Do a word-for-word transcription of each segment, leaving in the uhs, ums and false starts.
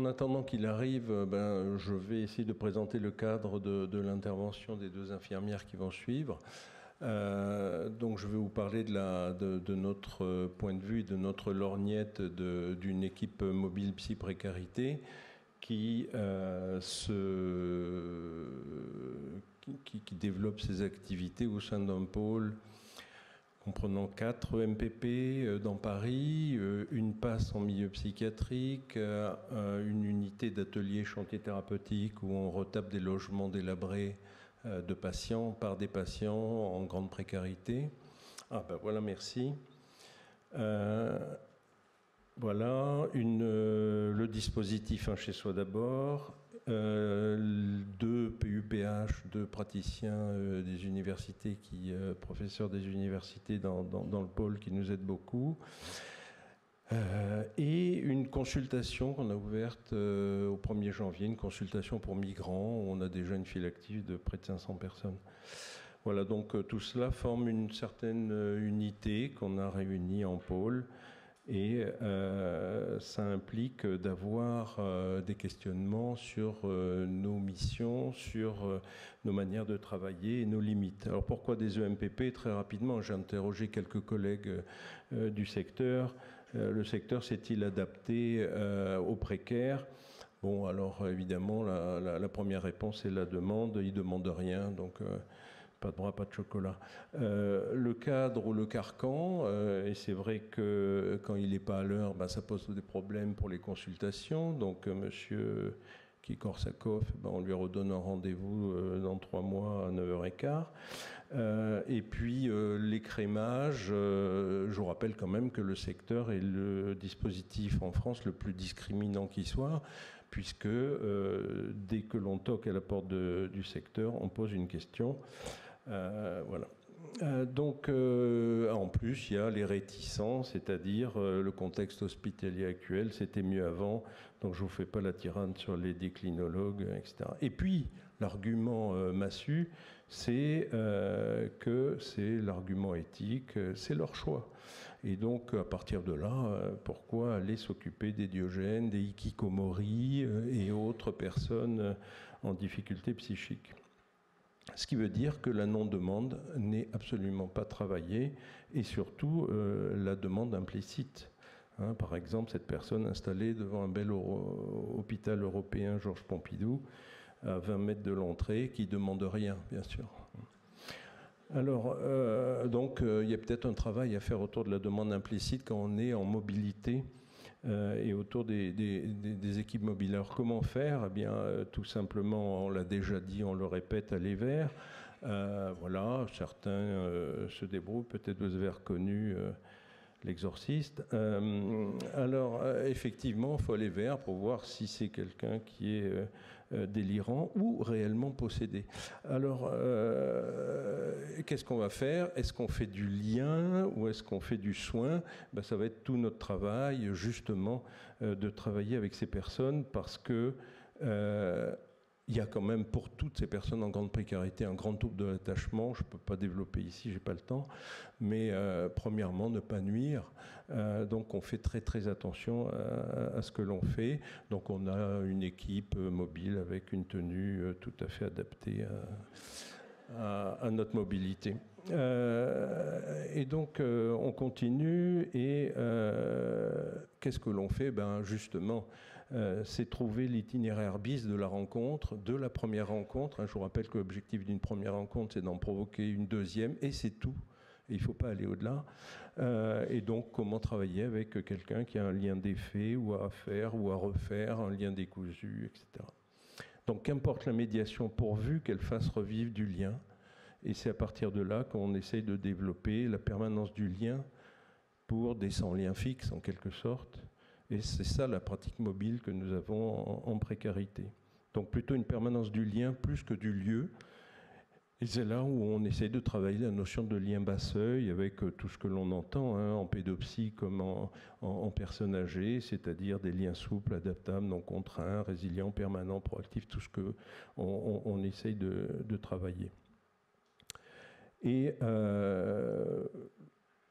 attendant qu'il arrive, ben, je vais essayer de présenter le cadre de, de l'intervention des deux infirmières qui vont suivre. Euh, donc je vais vous parler de, la, de, de notre point de vue et de notre lorgnette d'une équipe mobile psy-précarité qui, euh, se, qui, qui développe ses activités au sein d'un pôle comprenant quatre M P P dans Paris, une passe en milieu psychiatrique, une unité d'atelier chantier thérapeutique où on retape des logements délabrés de patients par des patients en grande précarité. Ah ben voilà, merci. Euh, voilà, une, euh, le dispositif Un chez soi d'abord, euh, deux P U P H, deux praticiens euh, des universités, qui, euh, professeurs des universités dans, dans, dans le pôle qui nous aident beaucoup, euh, et une consultation qu'on a ouverte euh, au premier janvier, une consultation pour migrants, où on a déjà une file active de près de cinq cents personnes. Voilà, donc euh, tout cela forme une certaine euh, unité qu'on a réunie en pôle. Et euh, ça implique d'avoir euh, des questionnements sur euh, nos missions, sur euh, nos manières de travailler et nos limites. Alors pourquoi des E M P P? Très rapidement, j'ai interrogé quelques collègues euh, du secteur. Euh, le secteur s'est-il adapté euh, aux précaires? Bon, alors évidemment, la, la, la première réponse est la demande. Ils ne demandent rien, donc... Euh, pas de bras, pas de chocolat. Euh, le cadre ou le carcan, euh, et c'est vrai que quand il n'est pas à l'heure, ben, ça pose des problèmes pour les consultations. Donc, euh, monsieur Kikorsakov, ben, on lui redonne un rendez-vous euh, dans trois mois à neuf heures quinze. Euh, et puis, euh, l'écrémage, euh, je vous rappelle quand même que le secteur est le dispositif en France le plus discriminant qui soit, puisque euh, dès que l'on toque à la porte de, du secteur, on pose une question. Euh, voilà. Euh, donc, euh, en plus, il y a les réticents, c'est-à-dire euh, le contexte hospitalier actuel, c'était mieux avant, donc je ne vous fais pas la tirade sur les déclinologues, et cetera. Et puis, l'argument euh, massu, c'est euh, que c'est l'argument éthique, c'est leur choix. Et donc, à partir de là, euh, pourquoi aller s'occuper des Diogènes, des hikikomori euh, et autres personnes euh, en difficulté psychique? Ce qui veut dire que la non-demande n'est absolument pas travaillée, et surtout euh, la demande implicite. Hein, par exemple, cette personne installée devant un bel euro, hôpital européen Georges Pompidou, à vingt mètres de l'entrée, qui ne demande rien, bien sûr. Alors, euh, donc, euh, il y a peut-être un travail à faire autour de la demande implicite quand on est en mobilité euh, et autour des, des, des, des équipes mobiles. Alors, comment faire? Eh bien, euh, tout simplement, on l'a déjà dit, on le répète, aller vers. Euh, voilà, certains euh, se débrouillent, peut-être vous avez reconnu euh, l'exorciste. Euh, alors, euh, effectivement, il faut aller vers pour voir si c'est quelqu'un qui est euh, euh, délirant ou réellement possédé. Alors, euh, qu'est-ce qu'on va faire? Est-ce qu'on fait du lien ou est-ce qu'on fait du soin? Ben, ça va être tout notre travail, justement, euh, de travailler avec ces personnes, parce que euh, il y a quand même pour toutes ces personnes en grande précarité un grand trouble de l'attachement. Je ne peux pas développer ici, je n'ai pas le temps. Mais euh, premièrement, ne pas nuire. Euh, donc on fait très très attention à, à ce que l'on fait. Donc on a une équipe mobile avec une tenue tout à fait adaptée à, à, à notre mobilité. Euh, et donc euh, on continue et euh, qu'est-ce que l'on fait? Ben justement, euh, c'est trouver l'itinéraire bis de la rencontre, de la première rencontre. Je vous rappelle que l'objectif d'une première rencontre, c'est d'en provoquer une deuxième, et c'est tout. Et il ne faut pas aller au-delà. Euh, et donc, comment travailler avec quelqu'un qui a un lien défait ou à faire ou à refaire, un lien décousu, et cetera. Donc, qu'importe la médiation, pourvu qu'elle fasse revivre du lien. Et c'est à partir de là qu'on essaye de développer la permanence du lien pour des sans-liens fixes, en quelque sorte. Et c'est ça la pratique mobile que nous avons en, en précarité. Donc plutôt une permanence du lien plus que du lieu. Et c'est là où on essaie de travailler la notion de lien bas seuil avec tout ce que l'on entend hein, en pédopsie comme en, en, en personnes âgées, c'est-à-dire des liens souples, adaptables, non contraints, résilients, permanents, proactifs, tout ce qu'on on, on essaye de, de travailler. Et euh,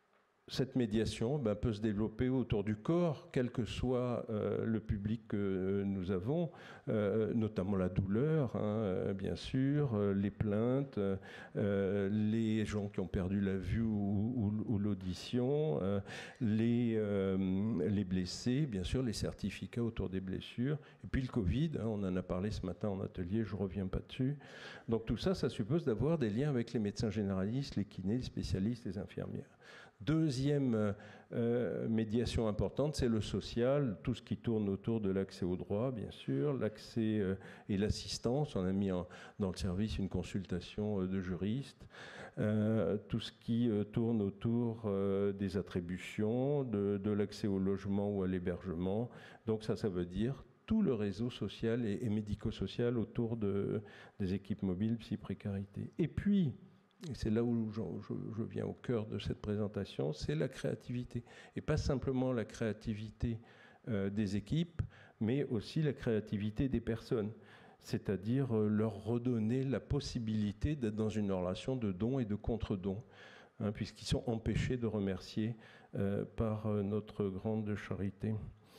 cette médiation ben, peut se développer autour du corps, quel que soit euh, le public que nous avons, euh, notamment la douleur, hein, bien sûr, euh, les plaintes, euh, les gens qui ont perdu la vue ou, ou, ou l'audition, euh, les, euh, les blessés, bien sûr, les certificats autour des blessures, et puis le Covid, hein, on en a parlé ce matin en atelier, je ne reviens pas dessus. Donc tout ça, ça suppose d'avoir des liens avec les médecins généralistes, les kinés, les spécialistes, les infirmières. Deuxième euh, médiation importante, c'est le social, tout ce qui tourne autour de l'accès au droit, bien sûr, l'accès euh, et l'assistance. On a mis en, dans le service une consultation euh, de juristes, euh, tout ce qui euh, tourne autour euh, des attributions, de, de l'accès au logement ou à l'hébergement. Donc ça, ça veut dire tout le réseau social et, et médico-social autour de, des équipes mobiles psy-précarité. Et puis, et c'est là où je, je, je viens au cœur de cette présentation, c'est la créativité. Et pas simplement la créativité euh, des équipes, mais aussi la créativité des personnes. C'est-à-dire euh, leur redonner la possibilité d'être dans une relation de don et de contre-don, hein, puisqu'ils sont empêchés de remercier euh, par euh, notre grande charité.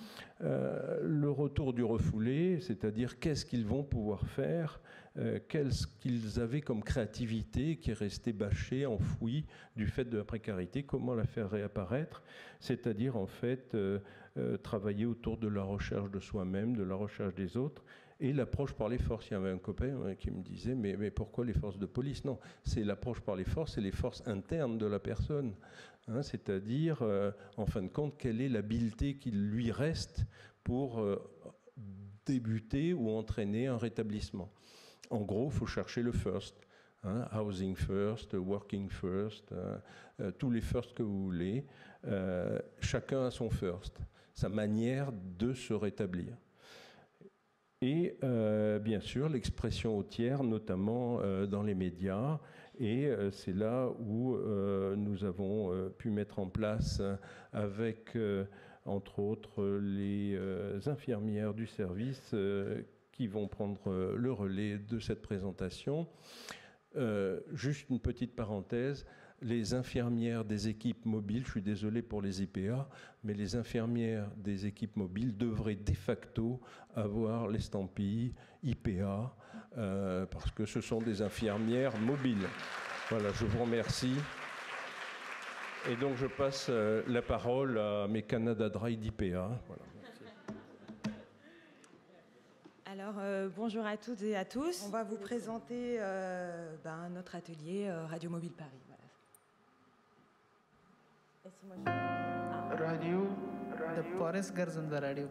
Euh, le retour du refoulé, c'est-à-dire qu'est-ce qu'ils vont pouvoir faire, euh, qu'est-ce qu'ils avaient comme créativité qui est restée bâchée, enfouie du fait de la précarité, comment la faire réapparaître, c'est-à-dire en fait euh, euh, travailler autour de la recherche de soi-même, de la recherche des autres, et l'approche par les forces. Il y avait un copain hein, qui me disait mais, mais pourquoi les forces de police? Non, c'est l'approche par les forces, c'est les forces internes de la personne. Hein, c'est-à-dire, euh, en fin de compte, quelle est l'habileté qu'il lui reste pour euh, débuter ou entraîner un rétablissement. En gros, il faut chercher le first. Hein, housing first, working first, euh, euh, tous les first que vous voulez. Euh, chacun a son first, sa manière de se rétablir. Et euh, bien sûr, l'expression au tiers, notamment euh, dans les médias. Et euh, c'est là où euh, nous avons euh, pu mettre en place, euh, avec, euh, entre autres, les euh, infirmières du service euh, qui vont prendre euh, le relais de cette présentation. Euh, juste une petite parenthèse. Les infirmières des équipes mobiles, je suis désolé pour les I P A, mais les infirmières des équipes mobiles devraient de facto avoir l'estampille I P A, euh, parce que ce sont des infirmières mobiles. Voilà, je vous remercie. Et donc je passe euh, la parole à mes Canada Dry d'I P A. Voilà, merci. Alors, euh, bonjour à toutes et à tous. On va vous présenter euh, ben, notre atelier euh, Radio Mobile Paris. Voilà. Radio, radio.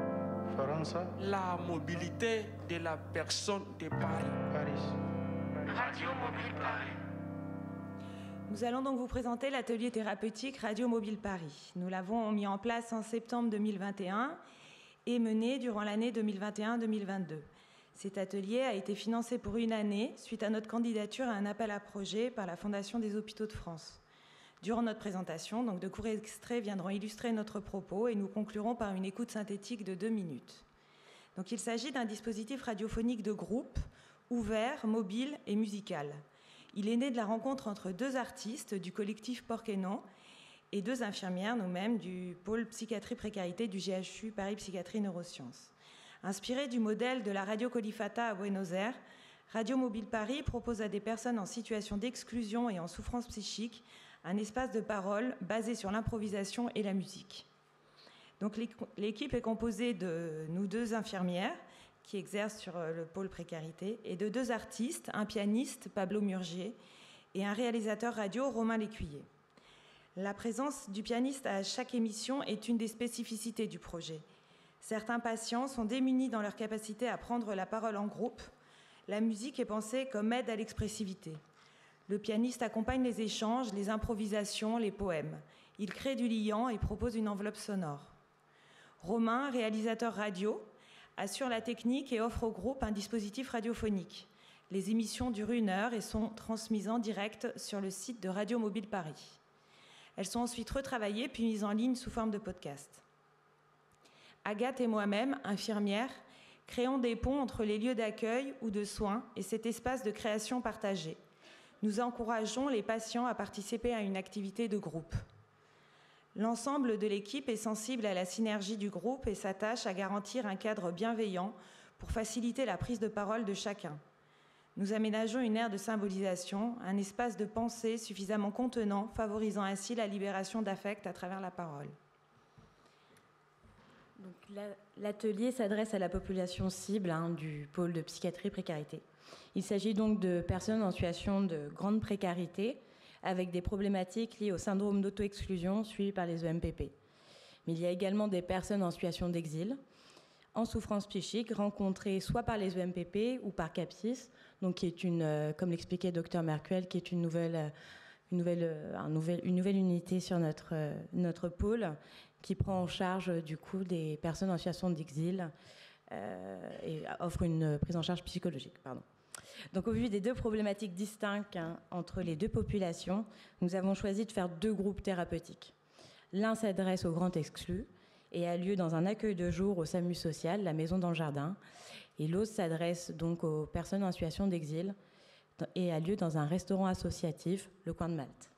La mobilité de la personne de Paris. Paris. Radio Mobile Paris. Nous allons donc vous présenter l'atelier thérapeutique Radio Mobile Paris. Nous l'avons mis en place en septembre deux mille vingt et un et mené durant l'année deux mille vingt et un deux mille vingt-deux. Cet atelier a été financé pour une année suite à notre candidature à un appel à projet par la Fondation des Hôpitaux de France. Durant notre présentation, donc de courts extraits viendront illustrer notre propos et nous conclurons par une écoute synthétique de deux minutes. Donc, il s'agit d'un dispositif radiophonique de groupe, ouvert, mobile et musical. Il est né de la rencontre entre deux artistes du collectif Porc-et-Non et deux infirmières, nous-mêmes, du pôle psychiatrie précarité du G H U Paris Psychiatrie Neurosciences. Inspiré du modèle de la Radio Colifata à Buenos Aires, Radio Mobile Paris propose à des personnes en situation d'exclusion et en souffrance psychique un espace de parole basé sur l'improvisation et la musique. Donc l'équipe est composée de nous deux infirmières qui exercent sur le pôle précarité et de deux artistes, un pianiste, Pablo Murgier, et un réalisateur radio, Romain Lécuyer. La présence du pianiste à chaque émission est une des spécificités du projet. Certains patients sont démunis dans leur capacité à prendre la parole en groupe. La musique est pensée comme aide à l'expressivité. Le pianiste accompagne les échanges, les improvisations, les poèmes. Il crée du liant et propose une enveloppe sonore. Romain, réalisateur radio, assure la technique et offre au groupe un dispositif radiophonique. Les émissions durent une heure et sont transmises en direct sur le site de Radio Mobile Paris. Elles sont ensuite retravaillées puis mises en ligne sous forme de podcast. Agathe et moi-même, infirmières, créons des ponts entre les lieux d'accueil ou de soins et cet espace de création partagée. Nous encourageons les patients à participer à une activité de groupe. L'ensemble de l'équipe est sensible à la synergie du groupe et s'attache à garantir un cadre bienveillant pour faciliter la prise de parole de chacun. Nous aménageons une aire de symbolisation, un espace de pensée suffisamment contenant, favorisant ainsi la libération d'affect à travers la parole. L'atelier s'adresse à la population cible hein, du pôle de psychiatrie précarité. Il s'agit donc de personnes en situation de grande précarité avec des problématiques liées au syndrome d'auto-exclusion suivi par les E M P P. Mais il y a également des personnes en situation d'exil, en souffrance psychique, rencontrées soit par les E M P P ou par CAPSIS, donc qui est une, euh, comme l'expliquait docteur Mercuel, qui est une nouvelle, euh, une, nouvelle, euh, un nouvel, une nouvelle unité sur notre, euh, notre pôle, qui prend en charge euh, du coup des personnes en situation d'exil euh, et offre une prise en charge psychologique. Pardon. Donc au vu des deux problématiques distinctes hein, entre les deux populations, nous avons choisi de faire deux groupes thérapeutiques. L'un s'adresse aux grands exclus et a lieu dans un accueil de jour au SAMU social, la Maison dans le Jardin, et l'autre s'adresse donc aux personnes en situation d'exil et a lieu dans un restaurant associatif, le Coin de Malte.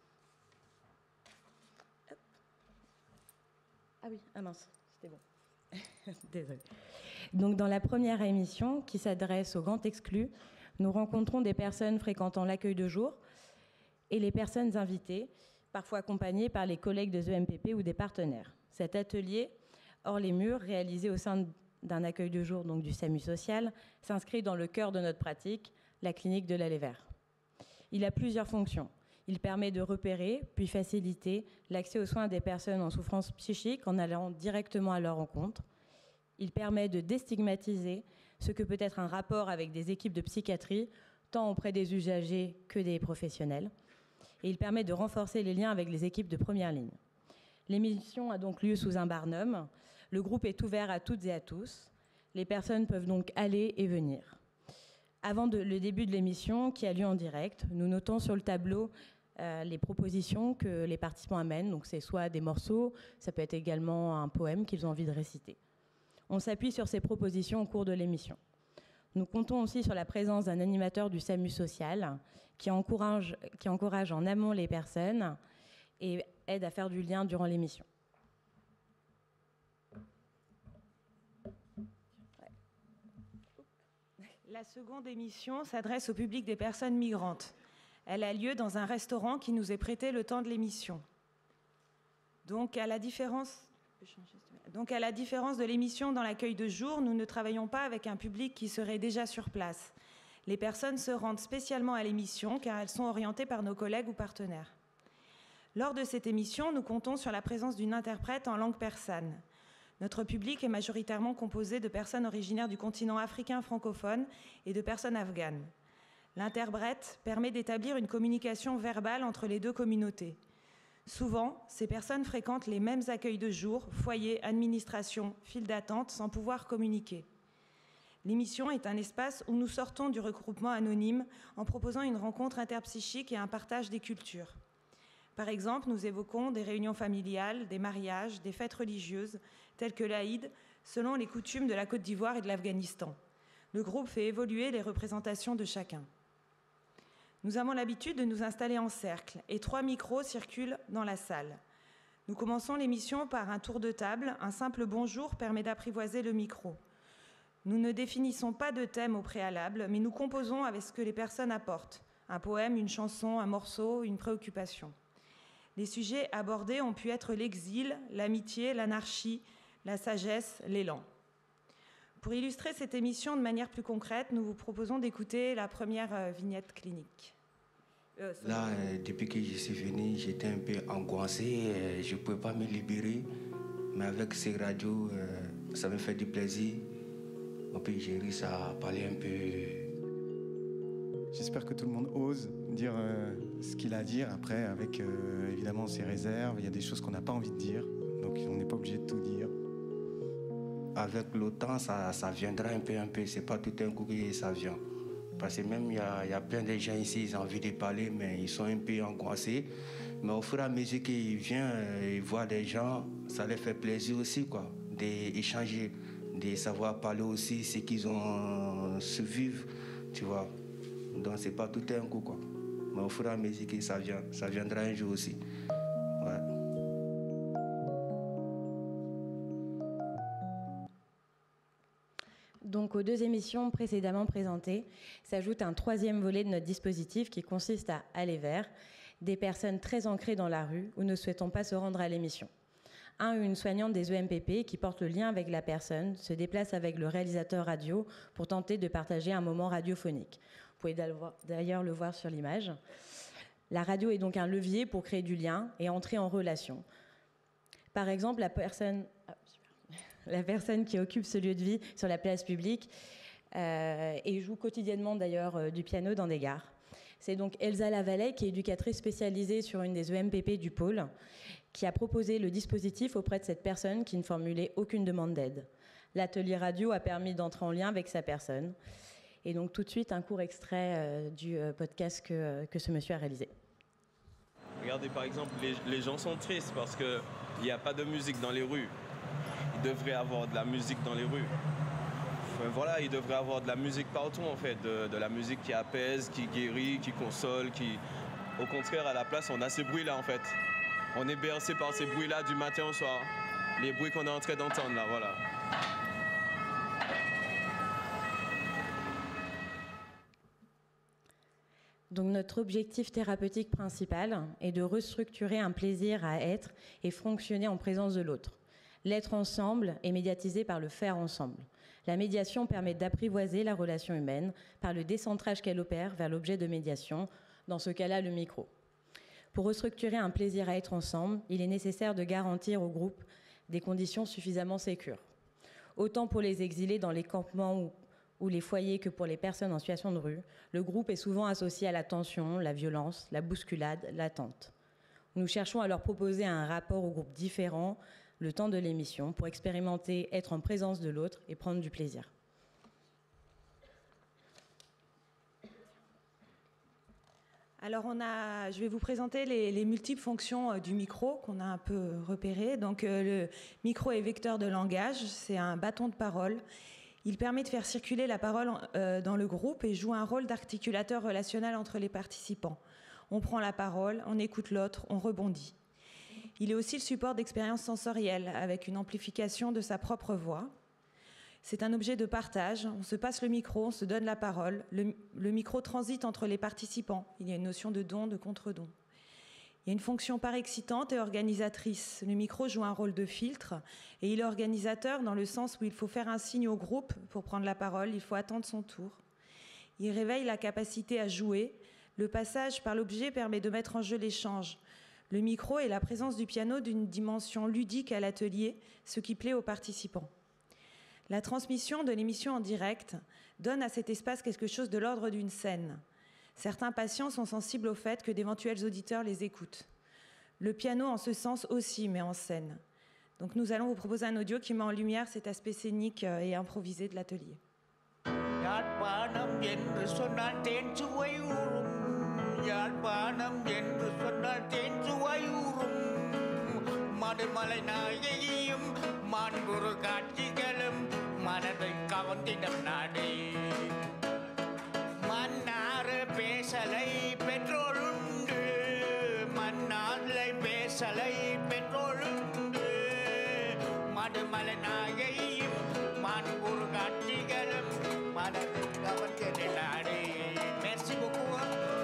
Hop. Ah oui, ah mince, c'était bon. Désolée. Donc dans la première émission, qui s'adresse aux grands exclus, nous rencontrons des personnes fréquentant l'accueil de jour et les personnes invitées, parfois accompagnées par les collègues des E M P P ou des partenaires. Cet atelier, hors les murs, réalisé au sein d'un accueil de jour donc du SAMU social, s'inscrit dans le cœur de notre pratique, la clinique de l'Allée Vert. Il a plusieurs fonctions. Il permet de repérer, puis faciliter l'accès aux soins des personnes en souffrance psychique en allant directement à leur rencontre. Il permet de déstigmatiser ce que peut être un rapport avec des équipes de psychiatrie, tant auprès des usagers que des professionnels. Et il permet de renforcer les liens avec les équipes de première ligne. L'émission a donc lieu sous un barnum. Le groupe est ouvert à toutes et à tous. Les personnes peuvent donc aller et venir. Avant de, le début de l'émission, qui a lieu en direct, nous notons sur le tableau euh, les propositions que les participants amènent. Donc c'est soit des morceaux, ça peut être également un poème qu'ils ont envie de réciter. On s'appuie sur ces propositions au cours de l'émission. Nous comptons aussi sur la présence d'un animateur du SAMU social qui encourage, qui encourage en amont les personnes et aide à faire du lien durant l'émission. La seconde émission s'adresse au public des personnes migrantes. Elle a lieu dans un restaurant qui nous est prêté le temps de l'émission. Donc, à la différence... Donc, à la différence de l'émission dans l'accueil de jour, nous ne travaillons pas avec un public qui serait déjà sur place. Les personnes se rendent spécialement à l'émission car elles sont orientées par nos collègues ou partenaires. Lors de cette émission, nous comptons sur la présence d'une interprète en langue persane. Notre public est majoritairement composé de personnes originaires du continent africain francophone et de personnes afghanes. L'interprète permet d'établir une communication verbale entre les deux communautés. Souvent, ces personnes fréquentent les mêmes accueils de jour, foyers, administration, files d'attente, sans pouvoir communiquer. L'émission est un espace où nous sortons du regroupement anonyme en proposant une rencontre interpsychique et un partage des cultures. Par exemple, nous évoquons des réunions familiales, des mariages, des fêtes religieuses, telles que l'Aïd, selon les coutumes de la Côte d'Ivoire et de l'Afghanistan. Le groupe fait évoluer les représentations de chacun. Nous avons l'habitude de nous installer en cercle et trois micros circulent dans la salle. Nous commençons l'émission par un tour de table. Un simple bonjour permet d'apprivoiser le micro. Nous ne définissons pas de thème au préalable, mais nous composons avec ce que les personnes apportent. Un poème, une chanson, un morceau, une préoccupation. Les sujets abordés ont pu être l'exil, l'amitié, l'anarchie, la sagesse, l'élan. Pour illustrer cette émission de manière plus concrète, nous vous proposons d'écouter la première vignette clinique. Euh, Là, euh, depuis que je suis venu, j'étais un peu angoissé, euh, je ne pouvais pas me libérer. Mais avec ces radios, euh, ça me fait du plaisir. Et puis j'ai réussi à parler un peu. J'espère que tout le monde ose dire euh, ce qu'il a à dire. Après, avec euh, évidemment ses réserves, il y a des choses qu'on n'a pas envie de dire. Donc on n'est pas obligé de tout dire. Avec le temps, ça, ça viendra un peu, un peu. C'est pas tout un coup que ça vient. Parce que même il y a, y a plein de gens ici, ils ont envie de parler, mais ils sont un peu angoissés. Mais au fur et à mesure qu'ils viennent, euh, ils voient des gens, ça leur fait plaisir aussi, quoi, d'échanger, de savoir parler aussi ce qu'ils ont euh, su vivre, tu vois. Donc c'est pas tout un coup, quoi. Mais au fur et à mesure que ça vient, ça viendra un jour aussi. Ouais. Donc aux deux émissions précédemment présentées s'ajoute un troisième volet de notre dispositif qui consiste à aller vers des personnes très ancrées dans la rue où ne souhaitons pas se rendre à l'émission. Un ou une soignante des E M P P qui porte le lien avec la personne se déplace avec le réalisateur radio pour tenter de partager un moment radiophonique. Vous pouvez d'ailleurs le voir sur l'image. La radio est donc un levier pour créer du lien et entrer en relation. Par exemple, la personne, ah, la personne qui occupe ce lieu de vie sur la place publique euh, et joue quotidiennement d'ailleurs euh, du piano dans des gares. C'est donc Elsa Lavallet, qui est éducatrice spécialisée sur une des E M P P du pôle, qui a proposé le dispositif auprès de cette personne qui ne formulait aucune demande d'aide. L'atelier radio a permis d'entrer en lien avec sa personne. Et donc tout de suite, un court extrait euh, du euh, podcast que, euh, que ce monsieur a réalisé. Regardez par exemple, les, les gens sont tristes parce qu'il n'y a pas de musique dans les rues. Il devrait y avoir de la musique dans les rues. Enfin, voilà, il devrait y avoir de la musique partout en fait, de, de la musique qui apaise, qui guérit, qui console, qui... Au contraire, à la place, on a ces bruits-là en fait. On est bercé par ces bruits-là du matin au soir. Les bruits qu'on est en train d'entendre là, voilà. Donc notre objectif thérapeutique principal est de restructurer un plaisir à être et fonctionner en présence de l'autre. L'être ensemble est médiatisé par le faire ensemble. La médiation permet d'apprivoiser la relation humaine par le décentrage qu'elle opère vers l'objet de médiation, dans ce cas-là le micro. Pour restructurer un plaisir à être ensemble, il est nécessaire de garantir au groupe des conditions suffisamment sécures. Autant pour les exilés dans les campements ou, ou les foyers que pour les personnes en situation de rue, le groupe est souvent associé à la tension, la violence, la bousculade, l'attente. Nous cherchons à leur proposer un rapport au groupe différent le temps de l'émission pour expérimenter être en présence de l'autre et prendre du plaisir. Alors, on a, je vais vous présenter les, les multiples fonctions euh, du micro qu'on a un peu repérées. Donc, euh, le micro est vecteur de langage, c'est un bâton de parole. Il permet de faire circuler la parole euh, dans le groupe et joue un rôle d'articulateur relationnel entre les participants. On prend la parole, on écoute l'autre, on rebondit. Il est aussi le support d'expériences sensorielles avec une amplification de sa propre voix. C'est un objet de partage, on se passe le micro, on se donne la parole. Le, le micro transite entre les participants. Il y a une notion de don, de contre-don. Il y a une fonction parexcitante et organisatrice. Le micro joue un rôle de filtre et il est organisateur dans le sens où il faut faire un signe au groupe pour prendre la parole, il faut attendre son tour. Il réveille la capacité à jouer. Le passage par l'objet permet de mettre en jeu l'échange. Le micro est la présence du piano d'une dimension ludique à l'atelier, ce qui plaît aux participants. La transmission de l'émission en direct donne à cet espace quelque chose de l'ordre d'une scène. Certains patients sont sensibles au fait que d'éventuels auditeurs les écoutent. Le piano, en ce sens, aussi met en scène. Donc nous allons vous proposer un audio qui met en lumière cet aspect scénique et improvisé de l'atelier. மனதை கவர்ந்திடம் நாடே மன்னாறு பேசலை பெற்றோருண்டு மன்னாலை பேசலை பெற்றோருண்டு மடுமலை நாயையும் மான்புரு காட்சிகளும் மனதை கவர்ந்திட நாடே. Merci beaucoup.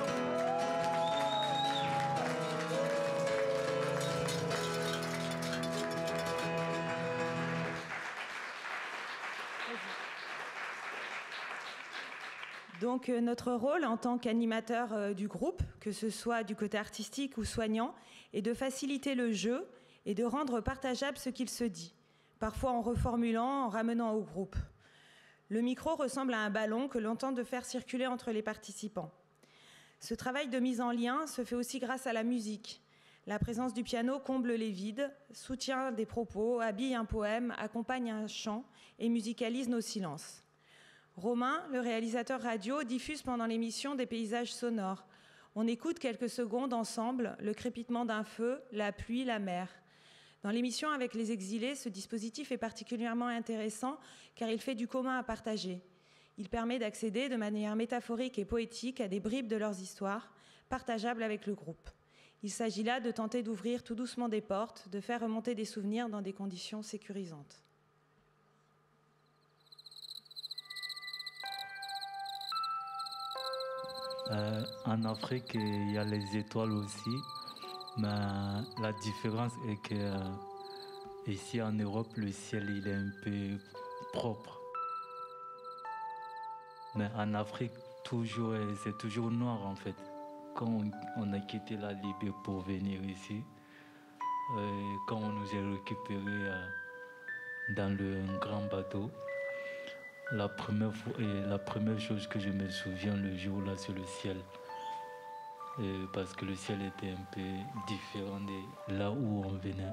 Donc euh, notre rôle en tant qu'animateur euh, du groupe, que ce soit du côté artistique ou soignant, est de faciliter le jeu et de rendre partageable ce qu'il se dit, parfois en reformulant, en ramenant au groupe. Le micro ressemble à un ballon que l'on tente de faire circuler entre les participants. Ce travail de mise en lien se fait aussi grâce à la musique. La présence du piano comble les vides, soutient des propos, habille un poème, accompagne un chant et musicalise nos silences. Romain, le réalisateur radio, diffuse pendant l'émission des paysages sonores. On écoute quelques secondes ensemble le crépitement d'un feu, la pluie, la mer. Dans l'émission avec les exilés, ce dispositif est particulièrement intéressant car il fait du commun à partager. Il permet d'accéder de manière métaphorique et poétique à des bribes de leurs histoires, partageables avec le groupe. Il s'agit là de tenter d'ouvrir tout doucement des portes, de faire remonter des souvenirs dans des conditions sécurisantes. Euh, en Afrique, il y a les étoiles aussi, mais la différence est que euh, ici en Europe, le ciel il est un peu propre. Mais en Afrique, toujours, c'est toujours noir en fait. Quand on, on a quitté la Libye pour venir ici, euh, quand on nous a récupérés euh, dans le un grand bateau, la première, fois, et la première chose que je me souviens le jour-là, c'est le ciel. Et parce que le ciel était un peu différent de là où on venait.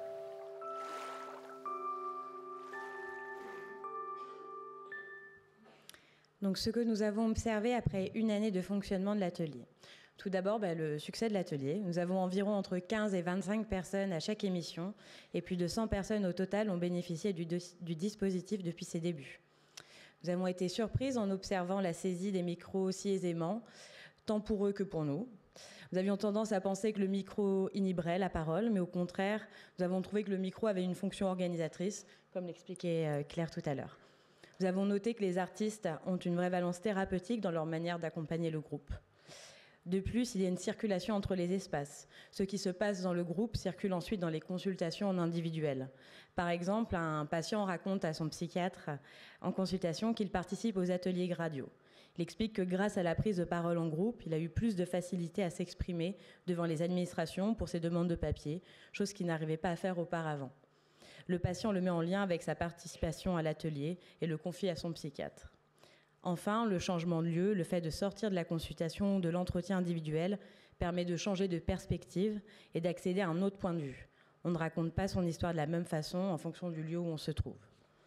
Donc, ce que nous avons observé après une année de fonctionnement de l'atelier. Tout d'abord, bah, le succès de l'atelier. Nous avons environ entre quinze et vingt-cinq personnes à chaque émission et plus de cent personnes au total ont bénéficié du, du dispositif depuis ses débuts. Nous avons été surprises en observant la saisie des micros aussi aisément, tant pour eux que pour nous. Nous avions tendance à penser que le micro inhiberait la parole, mais au contraire, nous avons trouvé que le micro avait une fonction organisatrice, comme l'expliquait Claire tout à l'heure. Nous avons noté que les artistes ont une vraie valence thérapeutique dans leur manière d'accompagner le groupe. De plus, il y a une circulation entre les espaces. Ce qui se passe dans le groupe circule ensuite dans les consultations en individuel. Par exemple, un patient raconte à son psychiatre en consultation qu'il participe aux ateliers Gradio. Il explique que grâce à la prise de parole en groupe, il a eu plus de facilité à s'exprimer devant les administrations pour ses demandes de papier, chose qu'il n'arrivait pas à faire auparavant. Le patient le met en lien avec sa participation à l'atelier et le confie à son psychiatre. Enfin, le changement de lieu, le fait de sortir de la consultation ou de l'entretien individuel permet de changer de perspective et d'accéder à un autre point de vue. On ne raconte pas son histoire de la même façon en fonction du lieu où on se trouve.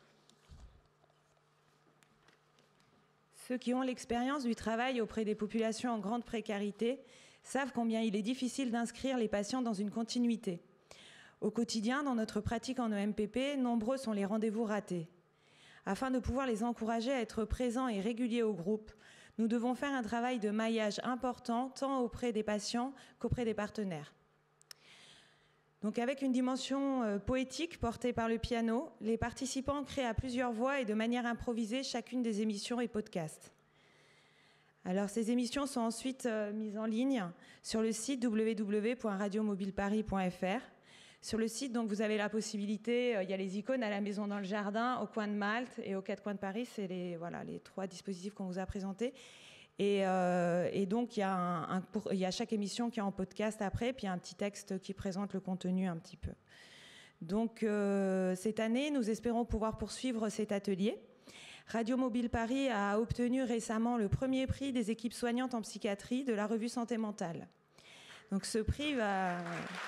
Ceux qui ont l'expérience du travail auprès des populations en grande précarité savent combien il est difficile d'inscrire les patients dans une continuité. Au quotidien, dans notre pratique en E M P P, nombreux sont les rendez-vous ratés. Afin de pouvoir les encourager à être présents et réguliers au groupe, nous devons faire un travail de maillage important, tant auprès des patients qu'auprès des partenaires. Donc avec une dimension euh, poétique portée par le piano, les participants créent à plusieurs voix et de manière improvisée chacune des émissions et podcasts. Alors ces émissions sont ensuite euh, mises en ligne sur le site w w w point radio mobile paris point f r. Sur le site, donc, vous avez la possibilité, euh, il y a les icônes à la maison dans le jardin, au coin de Malte et aux quatre coins de Paris. C'est les, voilà, les trois dispositifs qu'on vous a présentés. Et, euh, et donc, il y, a un, un, pour, il y a chaque émission qui est en podcast après, puis il y a un petit texte qui présente le contenu un petit peu. Donc, euh, cette année, nous espérons pouvoir poursuivre cet atelier. Radio Mobile Paris a obtenu récemment le premier prix des équipes soignantes en psychiatrie de la revue Santé Mentale. Donc, ce prix va...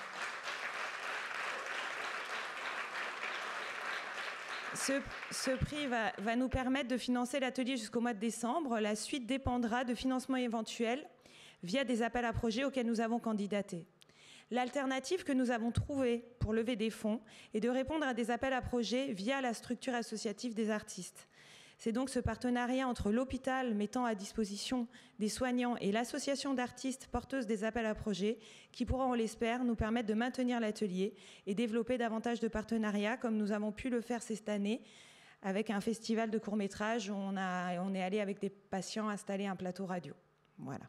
Ce, ce prix va, va nous permettre de financer l'atelier jusqu'au mois de décembre. La suite dépendra de financements éventuels via des appels à projets auxquels nous avons candidaté. L'alternative que nous avons trouvée pour lever des fonds est de répondre à des appels à projets via la structure associative des artistes. C'est donc ce partenariat entre l'hôpital mettant à disposition des soignants et l'association d'artistes porteuses des appels à projets qui pourra, on l'espère, nous permettre de maintenir l'atelier et développer davantage de partenariats comme nous avons pu le faire cette année avec un festival de courts-métrages où on, a, on est allé avec des patients installer un plateau radio. Voilà.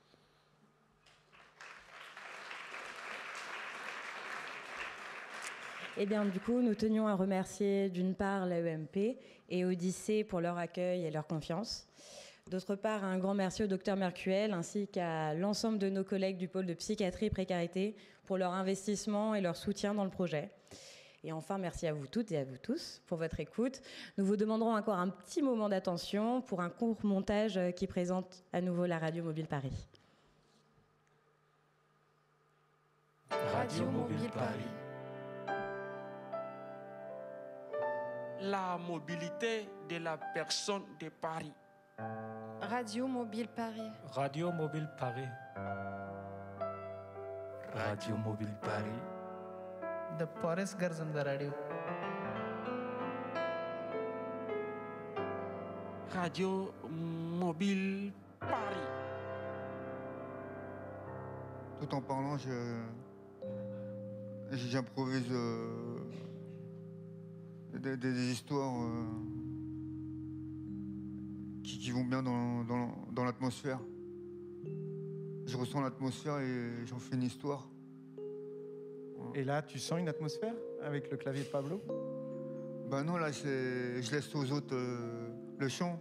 Eh bien, du coup, nous tenions à remercier d'une part l'A E M P et Odyssée pour leur accueil et leur confiance. D'autre part, un grand merci au docteur Mercuel ainsi qu'à l'ensemble de nos collègues du pôle de psychiatrie et précarité pour leur investissement et leur soutien dans le projet. Et enfin, merci à vous toutes et à vous tous pour votre écoute. Nous vous demanderons encore un petit moment d'attention pour un court montage qui présente à nouveau la Radio Mobile Paris. Radio Mobile Paris. La mobilité de la personne de Paris. Radio Mobile Paris. Radio Mobile Paris. Radio Mobile Paris. The Paris Garzanda Radio. Radio Mobile Paris. Tout en parlant, je j'improvise euh, des, des histoires euh, qui, qui vont bien dans, dans, dans l'atmosphère. je ressens l'atmosphère et j'en fais une histoire. Et là, tu sens une atmosphère avec le clavier de Pablo? Ben non, là, c'est... je laisse aux autres euh, le chant.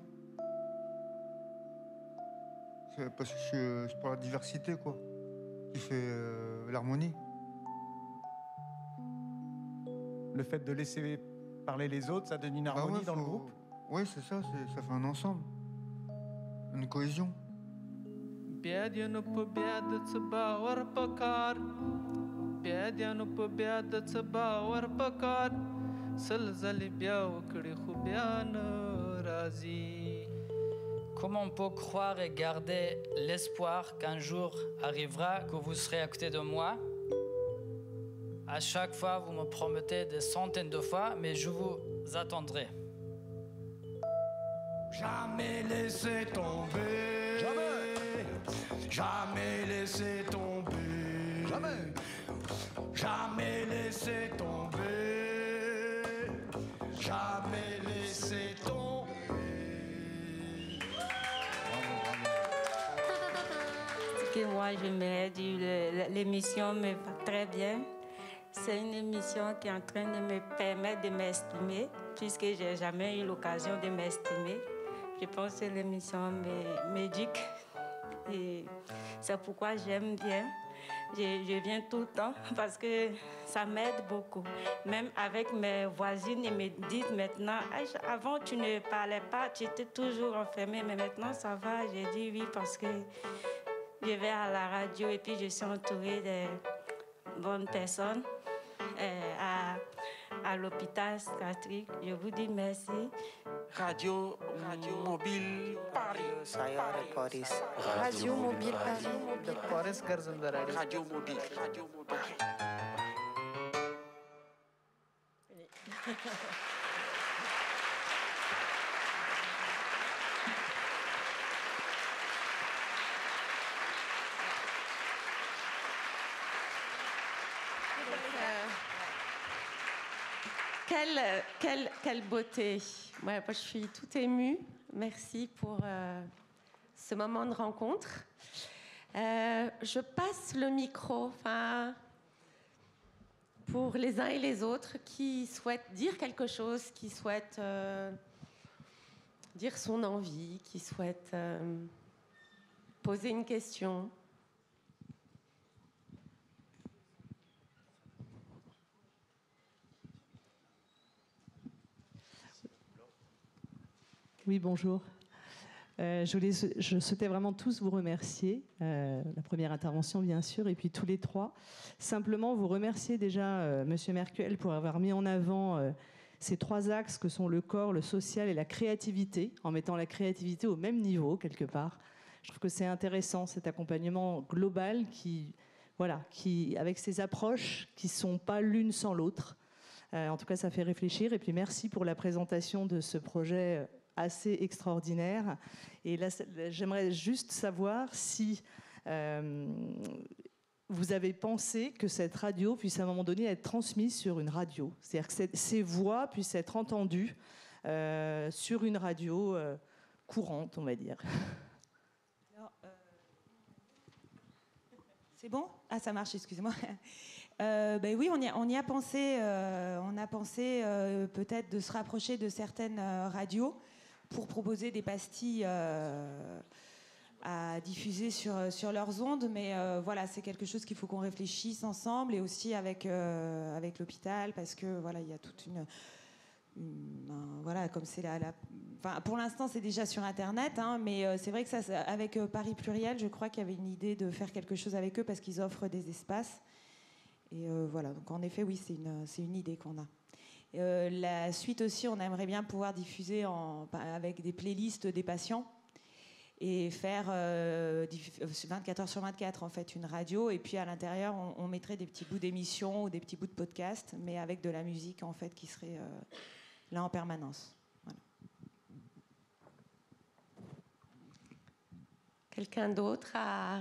C'est parce que je, je pour la diversité, quoi, qui fait euh, l'harmonie. Le fait de laisser parler les autres, ça donne une harmonie bah ouais, dans faut... le groupe? Oui, c'est ça, c'est... ça fait un ensemble. Une cohésion. Biedjanu po biedac bauer pakar Biedjanu po biedac bauer pakar Salzali biao kri khu bian razi. Comment on peut croire et garder l'espoir qu'un jour arrivera que vous serez à côté de moi? À chaque fois, vous me promettez des centaines de fois, mais je vous attendrai. Jamais laisser tomber. Jamais. Jamais laisser tomber. Jamais. Jamais laisser tomber. Jamais laisser tomber. Ce que moi je me dis, l'émission me va très bien. C'est une émission qui est en train de me permettre de m'estimer, puisque je n'ai jamais eu l'occasion de m'estimer. Je pense que l'émission m'éduque et c'est pourquoi j'aime bien. Je, je viens tout le temps parce que ça m'aide beaucoup. Même avec mes voisines, ils me disent maintenant, avant tu ne parlais pas, tu étais toujours enfermée, mais maintenant ça va. J'ai dit oui parce que je vais à la radio et puis je suis entourée de bonnes personnes. Euh, à, à l'hôpital psychiatrique. Je vous dis merci. Radio, Radio Mobile Paris. Radio, Radio Mobile Paris. The Forest Garzanda Radio. Radio Mobile. Radio Mobile. Quelle, quelle, quelle beauté. Ouais, moi, je suis tout émue. Merci pour euh, ce moment de rencontre. Euh, je passe le micro enfin, pour les uns et les autres qui souhaitent dire quelque chose, qui souhaitent euh, dire son envie, qui souhaitent euh, poser une question. Oui, bonjour. Euh, je, voulais, je souhaitais vraiment tous vous remercier. Euh, la première intervention, bien sûr, et puis tous les trois. Simplement, vous remercier déjà euh, Monsieur Mercuel pour avoir mis en avant euh, ces trois axes que sont le corps, le social et la créativité, en mettant la créativité au même niveau, quelque part. Je trouve que c'est intéressant, cet accompagnement global qui, voilà, qui, avec ces approches qui ne sont pas l'une sans l'autre. Euh, en tout cas, ça fait réfléchir. Et puis, merci pour la présentation de ce projet assez extraordinaire. Et là, j'aimerais juste savoir si euh, vous avez pensé que cette radio puisse à un moment donné être transmise sur une radio. C'est-à-dire que cette, ces voix puissent être entendues euh, sur une radio euh, courante, on va dire. Alors, euh... C'est bon? Ah, ça marche, excusez-moi. Euh, ben oui, on y a, on y a pensé. Euh, on a pensé euh, peut-être de se rapprocher de certaines euh, radios pour proposer des pastilles euh, à diffuser sur, sur leurs ondes. Mais euh, voilà, c'est quelque chose qu'il faut qu'on réfléchisse ensemble et aussi avec, euh, avec l'hôpital parce que voilà, il y a toute une... une un, voilà, comme c'est la... la enfin, pour l'instant, c'est déjà sur Internet, hein, mais euh, c'est vrai que ça, avec euh, Paris Pluriel, je crois qu'il y avait une idée de faire quelque chose avec eux parce qu'ils offrent des espaces. Et euh, voilà, donc en effet, oui, c'est une, c'est une idée qu'on a. Euh, la suite aussi, on aimerait bien pouvoir diffuser en, avec des playlists des patients et faire euh, vingt-quatre heures sur vingt-quatre, en fait, une radio. Et puis à l'intérieur, on, on mettrait des petits bouts d'émissions ou des petits bouts de podcasts, mais avec de la musique, en fait, qui serait euh, là en permanence. Voilà. Quelqu'un d'autre a...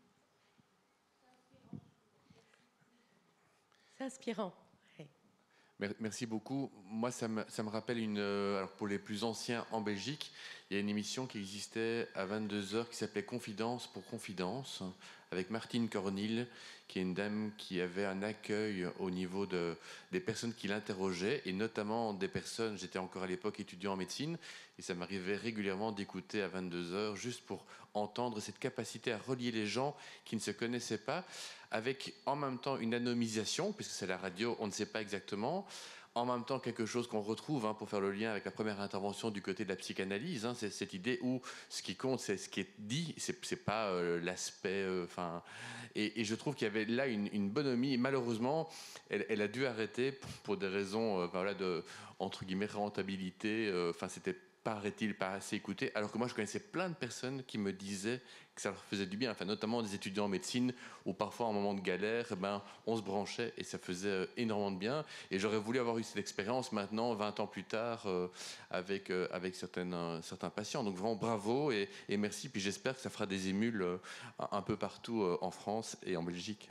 C'est inspirant. Oui. Merci beaucoup. Moi, ça me, ça me rappelle une. Alors pour les plus anciens en Belgique, il y a une émission qui existait à vingt-deux heures qui s'appelait Confidence pour Confidence, avec Martine Cornil, qui est une dame qui avait un accueil au niveau de, des personnes qui l'interrogeaient, et notamment des personnes. J'étais encore à l'époque étudiant en médecine, et ça m'arrivait régulièrement d'écouter à vingt-deux heures juste pour entendre cette capacité à relier les gens qui ne se connaissaient pas, avec en même temps une anonymisation, puisque c'est la radio, on ne sait pas exactement, en même temps quelque chose qu'on retrouve, hein, pour faire le lien avec la première intervention du côté de la psychanalyse, hein, c'est cette idée où ce qui compte, c'est ce qui est dit, c'est, c'est pas euh, l'aspect... Enfin, euh, et, et je trouve qu'il y avait là une, une bonhomie, et malheureusement, elle, elle a dû arrêter pour, pour des raisons euh, voilà, de, entre guillemets, rentabilité, enfin, euh, c'était paraît-il pas assez écouté, alors que moi je connaissais plein de personnes qui me disaient que ça leur faisait du bien, enfin, notamment des étudiants en médecine où parfois en moment de galère, eh ben, on se branchait et ça faisait énormément de bien, et j'aurais voulu avoir eu cette expérience maintenant vingt ans plus tard euh, avec, euh, avec certaines, euh, certains patients, donc vraiment bravo et, et merci, puis j'espère que ça fera des émules euh, un peu partout euh, en France et en Belgique.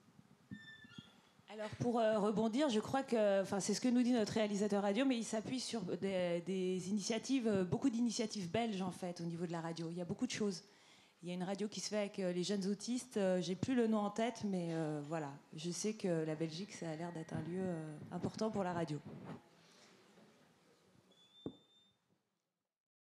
Alors pour euh, rebondir, je crois que, enfin c'est ce que nous dit notre réalisateur radio, mais il s'appuie sur des, des initiatives, beaucoup d'initiatives belges en fait au niveau de la radio. Il y a beaucoup de choses. Il y a une radio qui se fait avec les jeunes autistes. Euh, j'ai plus le nom en tête, mais euh, voilà. Je sais que la Belgique, ça a l'air d'être un lieu euh, important pour la radio.